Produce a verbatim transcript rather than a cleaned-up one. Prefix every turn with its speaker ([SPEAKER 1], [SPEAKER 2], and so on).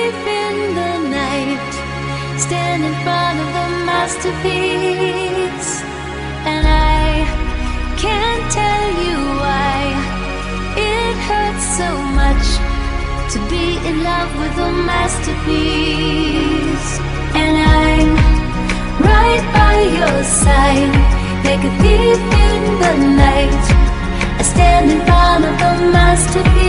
[SPEAKER 1] thief in the night, stand in front of the masterpiece. And I can't tell you why it hurts so much to be in love with a masterpiece. And I'm right by your side, like a thief in the night. I stand in front of the masterpiece.